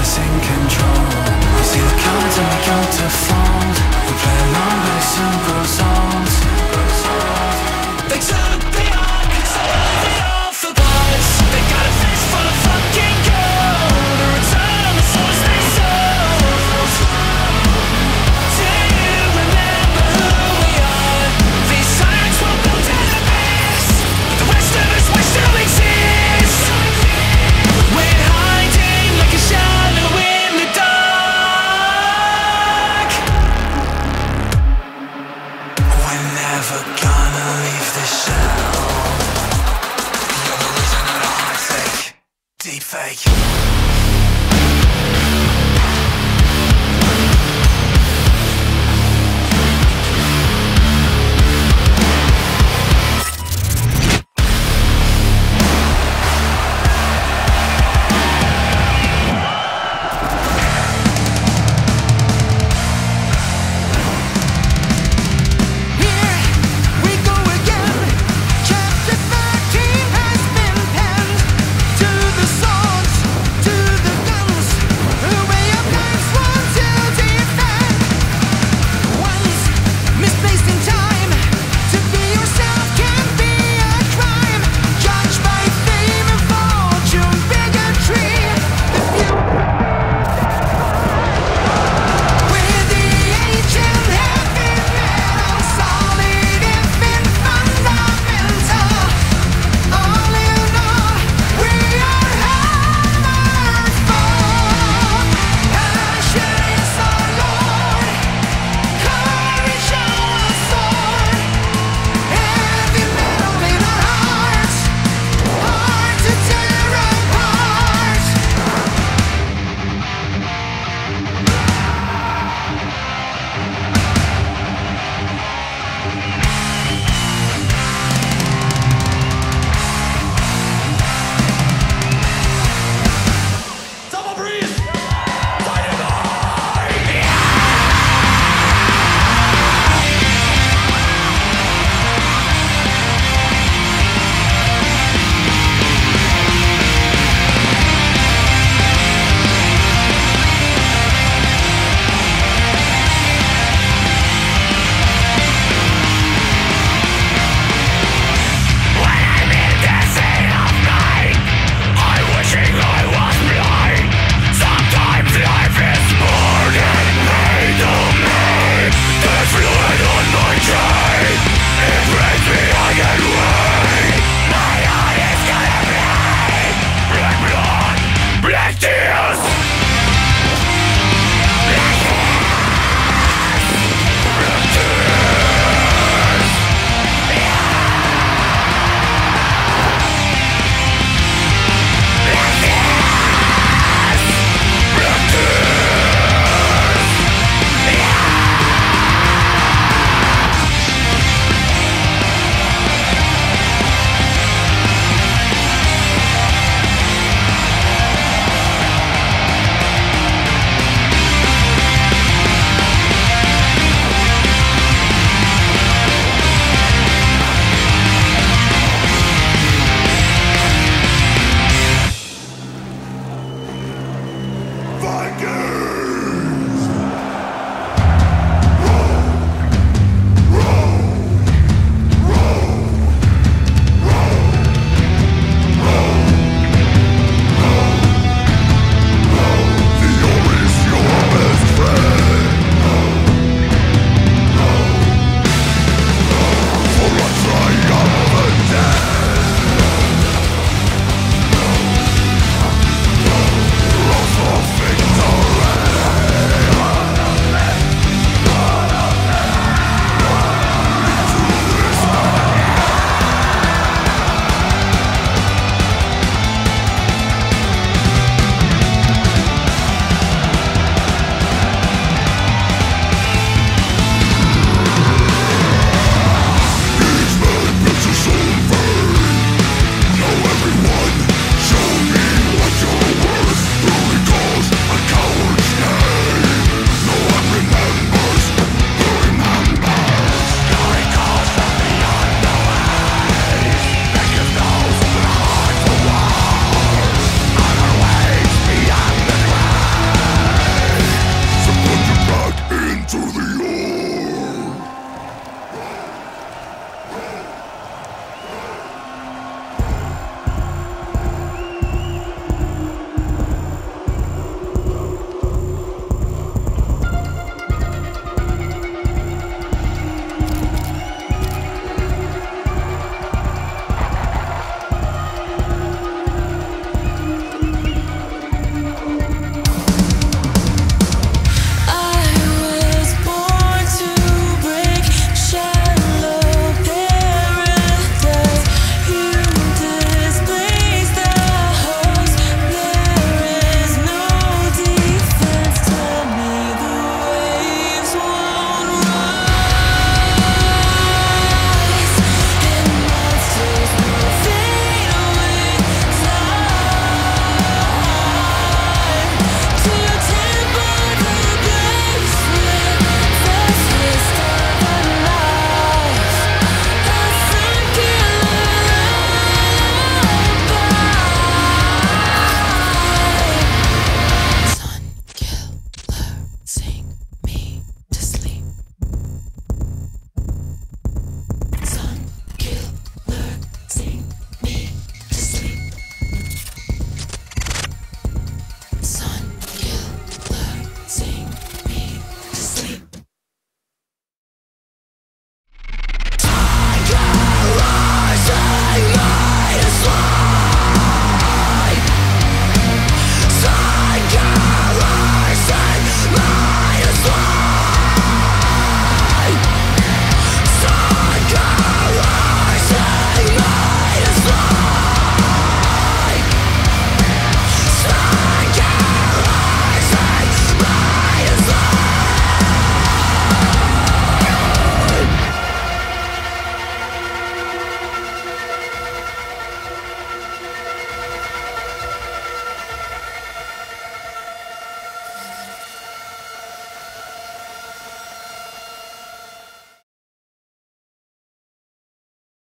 losing control. We see the cards and we go to fold. We play along but it soon grows old. They took the art, conserved it all for parts. They got a fist full of fucking gold. A return on the souls they sold. Do you remember who we are? These sirens won't go down the abyss, but the rest of us, we still exist. We're hiding like a shadow in the dark. We're never gonna leave this shell. You're the reason that I heart fake, deep fake.